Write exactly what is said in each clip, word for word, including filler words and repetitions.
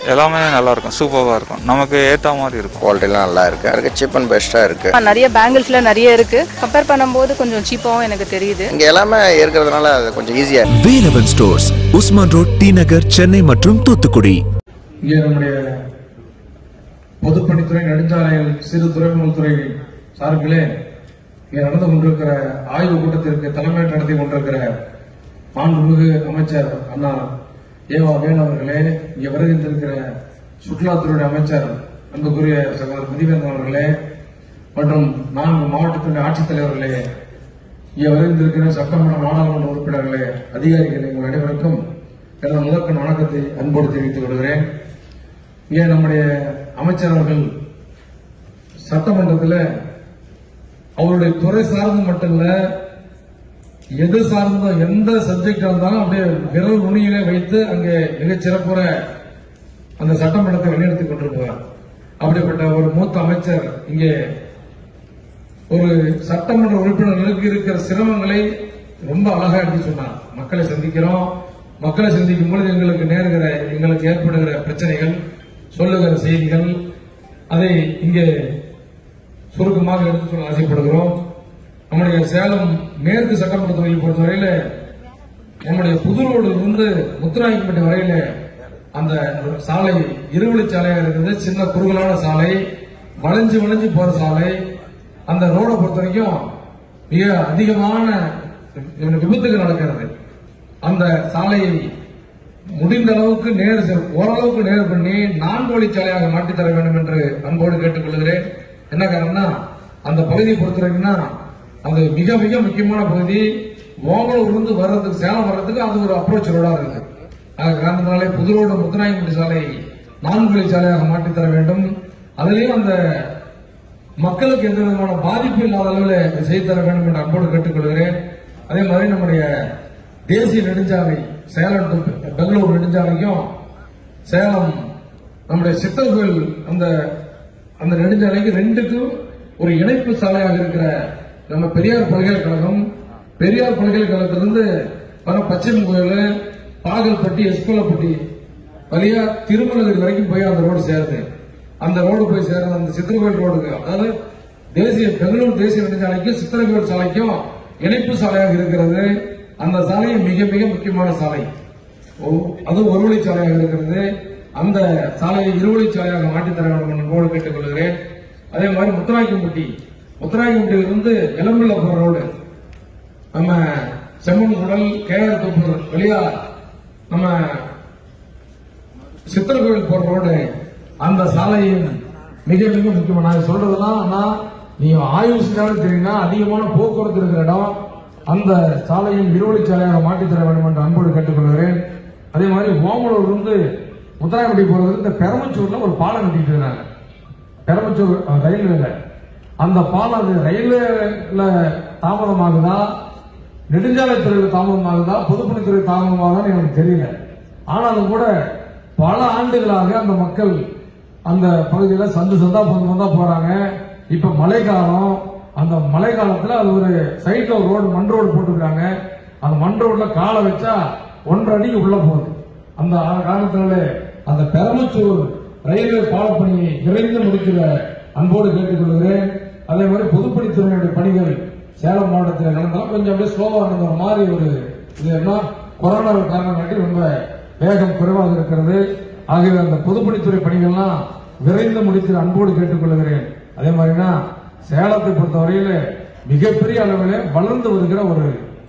எல்லாமே நல்லா இருக்கும், சூப்பராக இருக்கும், நமக்கு ஏற்ற மாதிரி இருக்கும். குவாலிட்டிலாம் நல்லா இருக்கு, அதுக்கு சீப் அண்ட் பெஸ்ட்டாக இருக்கு. நிறைய பேங்கிள்ஸ்ல நிறைய இருக்கு, கம்பேர் பண்ணும்போது கொஞ்சம் சீப்பாகவும் எனக்கு தெரியுது. இங்கே எல்லாமே இருக்கிறதுனால அது கொஞ்சம் ஈஸியாக. Velavan stores, Usman road, T Nagar, Chennai மற்றும் தூத்துக்குடி. இங்கே நம்முடைய பொதுப்பணித்துறை, நெடுஞ்சாலைகள், சிறு துறைமுகல் துறை சார்பிலே இங்கே நடந்து கொண்டிருக்கிற ஆய்வு கூட்டத்திற்கு தலைமை நடத்தி கொண்டிருக்கிற மாண்புமிகு அமைச்சர் அண்ணா ஏவா வேலு அவர்களே, இங்கே வருகின்றிருக்கிற சுற்றுலாத்துறை அமைச்சர் அன்புக்குரிய சகோதரர் மதிவேந்தன் அவர்களே மற்றும் நான்கு மாவட்டத்துறை ஆட்சித்தலைவர்களே, இங்கே வருகின்றிருக்கிற சட்டமன்ற நாடாளுமன்ற உறுப்பினர்களே, அதிகாரிகள், எங்கள் அனைவருக்கும் எனது முதற்கண் வணக்கத்தை அன்போடு தெரிவித்துக் கொள்கிறேன். இங்கே நம்முடைய அமைச்சர் அவர்கள் சட்டமன்றத்தில் அவருடைய துறை சார்ந்து மட்டும் இல்ல, எது சார்ந்த எந்த சப்ஜெக்டா இருந்தாலும் அப்படியே விரல் நுனியிலே வைத்து அங்கே மிகச் சிறப்புற அந்த சட்டமன்றத்தை வழிநடத்திக் கொண்டிருக்கிறார். அப்படிப்பட்ட ஒரு மூத்த அமைச்சர் இங்கே ஒரு சட்டமன்ற உறுப்பினர்களுக்கு இருக்கிற சிரமங்களை ரொம்ப அழகா எடுத்து சொன்னார். மக்களை சந்திக்கிறோம், மக்களை சந்திக்கும் பொழுது எங்களுக்கு நேருகிற எங்களுக்கு ஏற்படுகிற பிரச்சனைகள், சொல்லுகிற செய்திகள், அதை இங்கே சுருக்கமாக எடுத்து சொல்ல ஆசைப்படுகிறோம். நம்முடைய சேலம் மேற்கு சட்டமன்ற தொகுதியை பொறுத்தவரையில நம்முடைய புதுரோடு இருந்து முத்துராயப்பட்டி வரையில அந்த சாலை இருவழி சாலையாக இருக்கிறது. சின்ன குறுகலான சாலை, வளைஞ்சு வளைஞ்சு போற சாலை. அந்த ரோடை பொறுத்த வரைக்கும் மிக அதிகமான விபத்துகள் நடக்கிறது. அந்த சாலையை முடிந்த அளவுக்கு நேர் ஓரளவுக்கு நேர் பண்ணி நான்கு வழி சாலையாக மாற்றித் தர வேண்டும் என்று அன்போடு கேட்டுக் கொள்கிறேன். என்ன காரணம்னா அந்த பகுதியை பொறுத்த வரைக்கும்னா அது மிக மிக முக்கியமான பகுதி. ஓமலூர்லேருந்து வர்றதுக்கு, சேலம் வர்றதுக்கு அது ஒரு அப்ரோச் ரோடா இருக்கு. அது காரணத்தினாலே புதுரோடு முத்துராயப்பட்டி சாலை நான்கு வழி சாலையாக மாற்றித் தர வேண்டும். அதிலேயும் அந்த மக்களுக்கு எந்த விதமான பாதிப்பு இல்லாத அளவில் செய்து தர வேண்டும் என்று அன்போடு கேட்டுக்கொள்கிறேன். அதே மாதிரி நம்முடைய தேசிய நெடுஞ்சாலை சேலம் டு பெங்களூர் நெடுஞ்சாலைக்கும் சேலம் நம்முடைய சித்தர் கோயில் அந்த அந்த நெடுஞ்சாலைக்கு ரெண்டுக்கும் ஒரு இணைப்பு சாலையாக இருக்கிற நம்ம பெரியார் பல்கலைக்கழகம், பெரியார் பல்கலைக்கழகத்திலிருந்து வர பச்சை கோயில், பாகல்பட்டி, எஸ்கோலப்பட்டி வழியா திருமலகிரி வரைக்கும் போய் அந்த ரோடு சேருது. அந்த ரோடு போய் சேர்ந்த அந்த சித்திரகோயில் ரோடுக்கு, அதாவது தேசிய பெங்களூர் தேசிய நெடுஞ்சாலைக்கும் சித்திரகோயில் சாலைக்கும் இணைப்பு சாலையாக இருக்கிறது. அந்த சாலை மிக மிக முக்கியமான சாலை, அது ஒரு வழி சாலையாக இருக்கிறது. அந்த சாலையை இருவழி சாலையாக மாற்றித் தர வேண்டும் என்று கேட்டுக் கொள்கிறேன். அதே மாதிரி முத்துராயக்கம்பட்டி, முத்துராயக்கம்பட்டியிலிருந்து எலம்புள்ள போற ரோடு, நம்ம செம்மன் குடல், கேஆர் தோப்பூர் வழியா நம்ம சித்திரகோயில் போற ரோடு, அந்த சாலையும் மிக மிக முக்கியமான. நான் சொல்றதெல்லாம் ஆனா நீங்க ஆய்வு செஞ்சாலும் தெரியுமா, அதிகமான போக்குவரத்து இருக்கிற இடம். அந்த சாலையும் இருவழி சாலையாக மாற்றித் தர வேண்டும் என்று அன்போடு கேட்டுக்கொள்கிறேன். அதே மாதிரி ஓமலூர் இருந்து முத்துராயப்பட்டி போறது இந்த பெரமச்சூர்ல ஒரு பாலம் கட்டிட்டு இருக்காங்க. பெரமச்சூர் ரயில்வேல அந்த பாலம், அது ரயில்வேல தாமதமாகுதா, நெடுஞ்சாலைத்துறையில் தாமதமாகுதா, பொதுப்பணித்துறை தாமதமாகுதான்னு எனக்கு தெரியல. ஆனாலும் கூட பல ஆண்டுகளாக அந்த மக்கள் அந்த பகுதியில் சந்து சந்தா பொந்து வந்தா போறாங்க. இப்ப மழை காலம், அந்த மழை காலத்துல அது ஒரு சைட்ல ஒரு ரோடு, மண் ரோடு போட்டுருக்காங்க. அந்த மண் ரோட்ல காலை வச்சா ஒன்றரை அடிக்கு உள்ள போகுது. அந்த காரணத்தினால அந்த பெரமச்சூர் ரயில்வே பாலப்பணியை விரைந்து முடிக்கிற அன்போடு கேட்டுக் கொள்கிறேன். அதே மாதிரி பொதுப்பணித்துறையினுடைய பணிகள் சேலம் மாவட்டத்தில் நடந்தாலும் கொஞ்சம் அப்படியே ஸ்லோவா நடந்த மாதிரி ஒரு இது என்ன கொரோனா காரணம் காட்டி ரொம்ப வேகம் குறைவாக இருக்கிறது. ஆகவே அந்த பொதுப்பணித்துறை பணிகள்லாம் விரைந்து முடிக்கிற அன்போடு கேட்டுக் கொள்கிறேன். அதே மாதிரினா சேலத்தை பொறுத்தவரையில மிகப்பெரிய அளவில் வளர்ந்து வருகிற ஒரு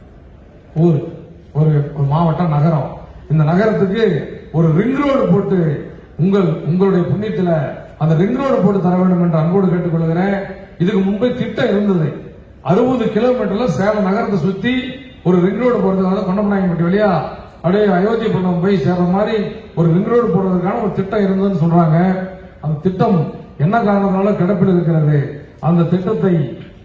ஊர், ஒரு மாவட்டம், நகரம். இந்த நகரத்துக்கு ஒரு ரிங் ரோடு போட்டு உங்கள் உங்களுடைய புண்ணியத்துல அந்த ரிங் ரோடு போட்டு தர வேண்டும் என்று அன்போடு கேட்டுக் கொள்கிறேன். இதுக்கு முன்பே திட்டம் இருந்தது, அறுபது கிலோமீட்டர்ல சேலம் நகரத்தை சுத்தி ஒரு ரிங் ரோடு போடுறதுனால கொண்டமநாயக்கம்பட்டி வழியா அப்படியே அயோத்தி பள்ளம் போய் சேர்ற மாதிரி ஒரு ரிங் ரோடு போடுறதுக்கான ஒரு திட்டம் இருந்ததுன்னு சொல்றாங்க. அந்த திட்டம் என்ன காரணத்தினால கிடப்பில் இருக்கிறது. அந்த திட்டத்தை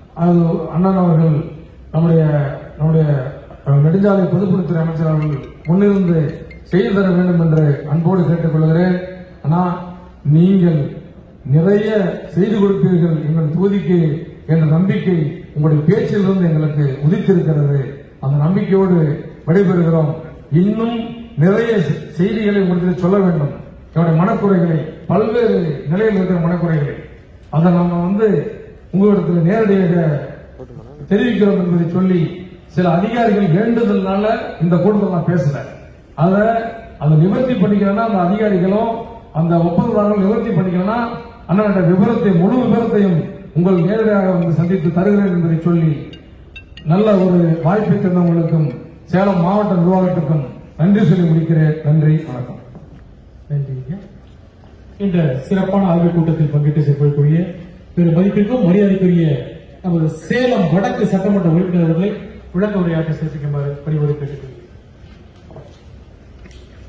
அண்ணன் அவர்கள், நம்முடைய நம்முடைய நெடுஞ்சாலை பொதுப்பணித்துறை அமைச்சர் அவர்கள் முன்னிருந்து செய்து தர வேண்டும் என்று அன்போடு கேட்டுக் கொள்கிறேன். ஆனா நீங்கள் நிறைய செய்து கொடுப்பீர்கள் எங்கள் தொகுதிக்கு என்ற நம்பிக்கை உங்களுடைய பேச்சிலிருந்து எங்களுக்கு உதித்திருக்கிறது. அந்த நம்பிக்கையோடு விடைபெறுகிறோம். இன்னும் நிறைய செய்திகளை உங்களுக்கு சொல்ல வேண்டும். என்னுடைய மனக்குறைகளை, பல்வேறு நிலையில் இருக்கிற மனக்குறைகளை அதை நம்ம வந்து உங்களிடத்தில் நேரடியாக தெரிவிக்கிறோம் என்பதை சொல்லி சில அதிகாரிகள் வேண்டுதல்னால இந்த கூட்டத்தில் நான் பேசுறேன். அதை அதை நிவர்த்தி பண்ணிக்கிறேன்னா அந்த அதிகாரிகளும் அந்த ஒப்பந்ததாரர்கள் நிவர்த்தி பண்ணிக்கிறேன்னா அண்ணன் விவரத்தை முழு விவரத்தையும் உங்கள் நேரடியாக வந்து சந்தித்து தருகிறேன் என்பதை சொல்லி நல்ல ஒரு வாய்ப்பை தந்தவங்களுக்கும் சேலம் மாவட்ட நிர்வாகத்திற்கும் நன்றி சொல்லி முடிக்கிறேன். நன்றி, வணக்கம். நன்றி. இந்த சிறப்பான ஆய்வுக் கூட்டத்தில் பங்கேற்று செயல்படக்கூடிய பெரும் மதிப்பிற்கும் மரியாதைக்குரிய நமது சேலம் வடக்கு சட்டமன்ற உறுப்பினர்களை விளக்க உரையாற்ற சேர்த்துக்குமாறு பணிவோடு கேட்டுக்கொள்கிறேன்.